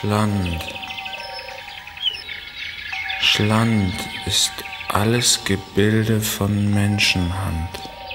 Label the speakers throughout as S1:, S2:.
S1: Schland. Schland ist alles Gebilde von Menschenhand.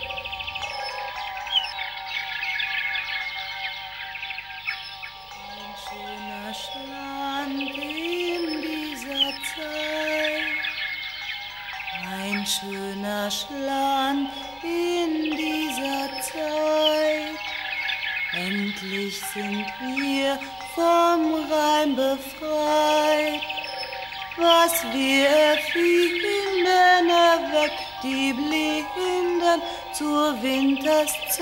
S2: Ein schöner Schland in dieser Zeit, ein schöner Schland in dieser Zeit. Endlich sind wir vom Reim befreit. Was wir erfinden, erweckt die Blinden zur Winterszeit.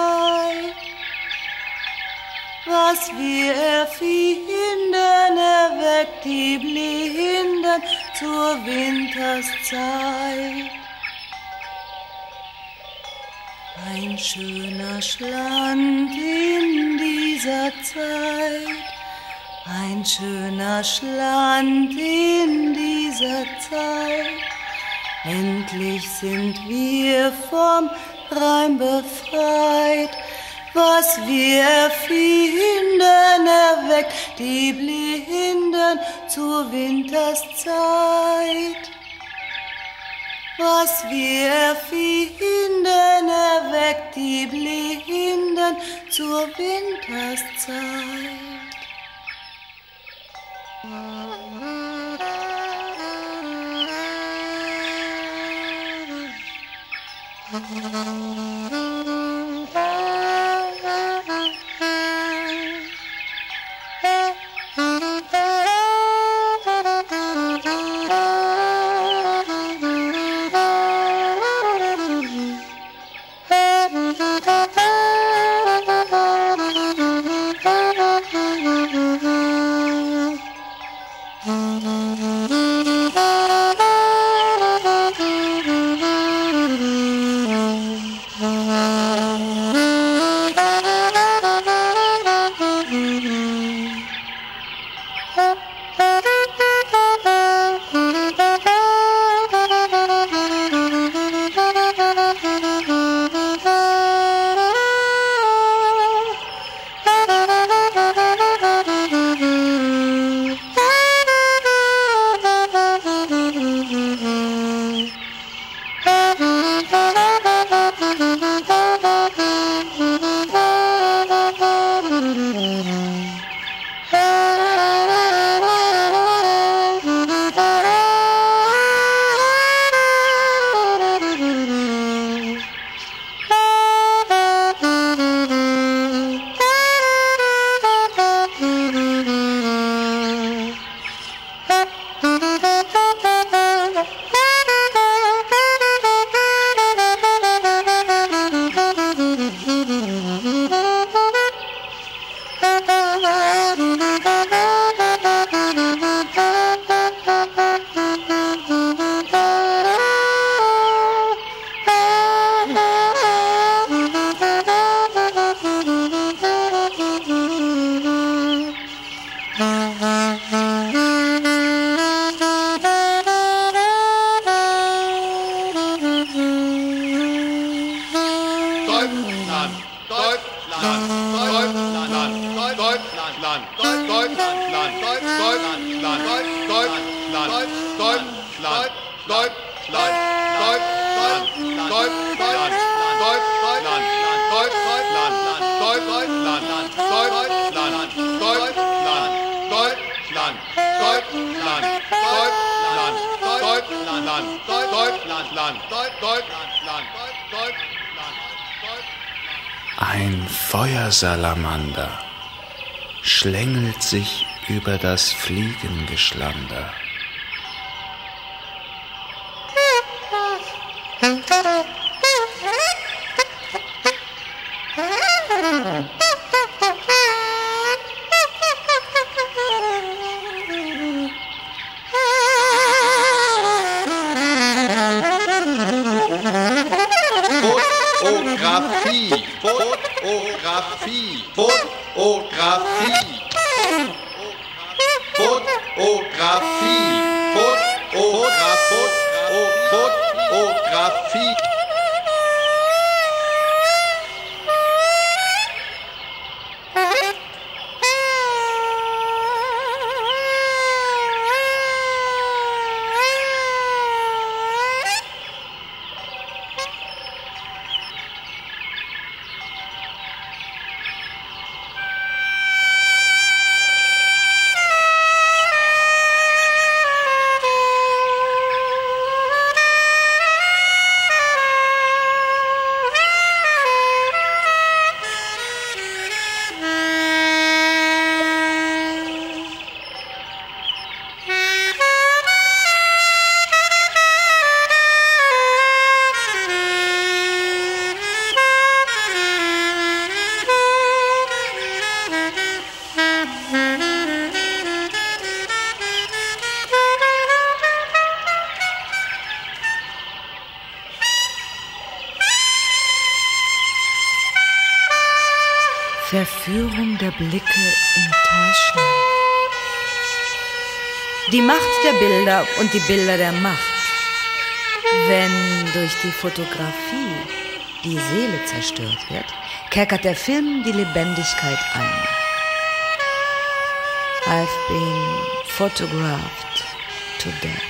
S2: Was wir erfinden, erweckt die Blinden zur Winterszeit. Ein schöner Schland in dieser Zeit, ein schöner Schland in dieser Zeit. Endlich sind wir vom Reim befreit. Was wir erfinden, erweckt die Blinden zur Winterszeit. Was wir erfinden, erweckt die Blinden zur Winterszeit.
S1: Ein Feuersalamander schlängelt sich über das Fliegengeschlander.
S3: Fotografie, Fotografie, Fotografie, Fotografie, Fotografie.
S2: Verführung der Blicke in Täuschland. Die Macht der Bilder und die Bilder der Macht. Wenn durch die Fotografie die Seele zerstört wird, kerkert der Film die Lebendigkeit an. I've been photographed to death.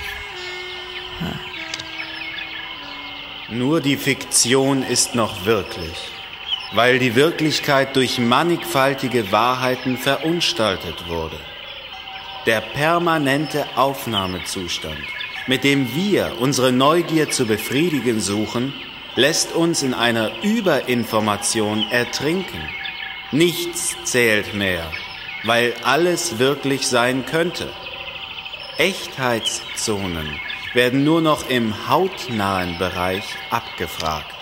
S1: Nur die Fiktion ist noch wirklich, weil die Wirklichkeit durch mannigfaltige Wahrheiten verunstaltet wurde. Der permanente Aufnahmezustand, mit dem wir unsere Neugier zu befriedigen suchen, lässt uns in einer Überinformation ertrinken. Nichts zählt mehr, weil alles wirklich sein könnte. Echtheitszonen werden nur noch im hautnahen Bereich abgefragt.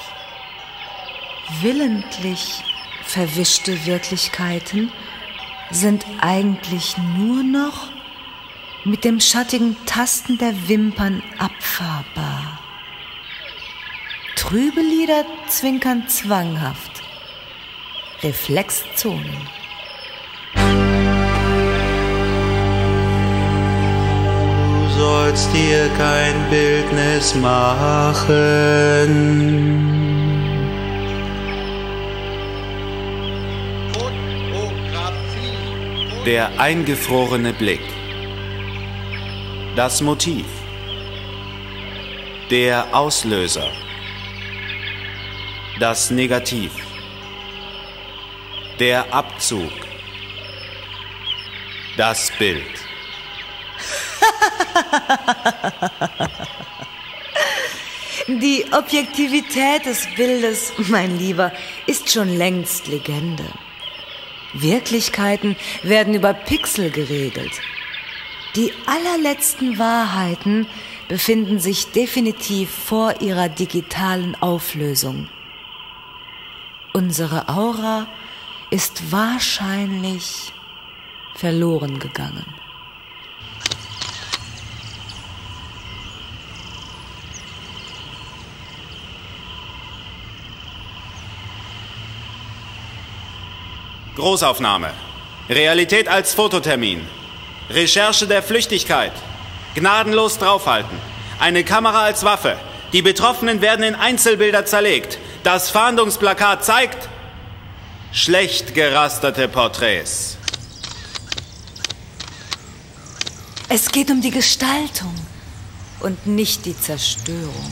S2: Willentlich verwischte Wirklichkeiten sind eigentlich nur noch mit dem schattigen Tasten der Wimpern abfahrbar. Trübe Lieder zwinkern zwanghaft. Reflexzonen.
S1: Du sollst dir kein Bildnis machen.
S3: Fotografie.
S1: Der eingefrorene Blick. Das Motiv. Der Auslöser. Das Negativ. Der Abzug. Das Bild.
S2: Die Objektivität des Bildes, mein Lieber, ist schon längst Legende. Wirklichkeiten werden über Pixel geregelt. Die allerletzten Wahrheiten befinden sich definitiv vor ihrer digitalen Auflösung. Unsere Aura ist wahrscheinlich verloren gegangen.
S1: Großaufnahme. Realität als Fototermin. Recherche der Flüchtigkeit. Gnadenlos draufhalten. Eine Kamera als Waffe. Die Betroffenen werden in Einzelbilder zerlegt. Das Fahndungsplakat zeigt schlecht gerasterte Porträts.
S2: Es geht um die Gestaltung und nicht die Zerstörung.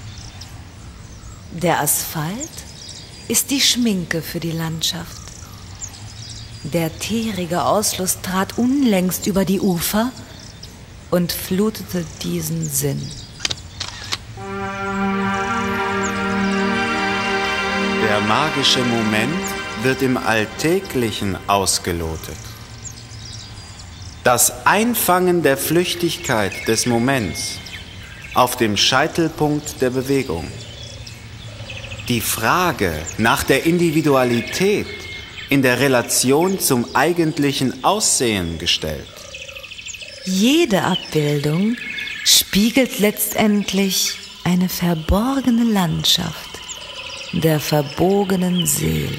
S2: Der Asphalt ist die Schminke für die Landschaft. Der teerige Ausfluss trat unlängst über die Ufer und flutete diesen Sinn.
S1: Der magische Moment wird im Alltäglichen ausgelotet. Das Einfangen der Flüchtigkeit des Moments auf dem Scheitelpunkt der Bewegung. Die Frage nach der Individualität in der Relation zum eigentlichen Aussehen gestellt.
S2: Jede Abbildung spiegelt letztendlich eine verborgene Landschaft der verbogenen Seele.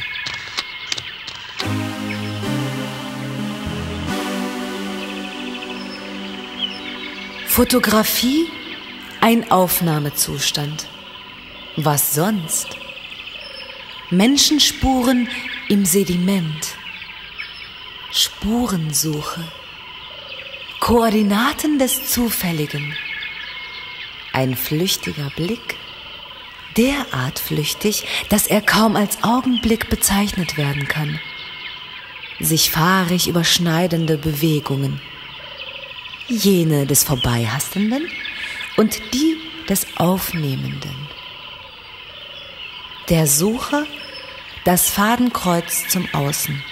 S2: Fotografie, ein Aufnahmezustand. Was sonst? Menschenspuren im Sediment. Spurensuche. Koordinaten des Zufälligen. Ein flüchtiger Blick. Derart flüchtig, dass er kaum als Augenblick bezeichnet werden kann. Sich fahrig überschneidende Bewegungen. Jene des Vorbeihastenden und die des Aufnehmenden. Der Sucher, das Fadenkreuz zum Außen.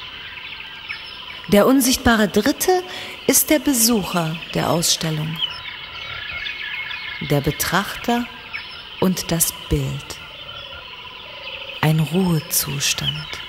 S2: Der unsichtbare Dritte ist der Besucher der Ausstellung. Der Betrachter und das Bild. Ein Ruhezustand.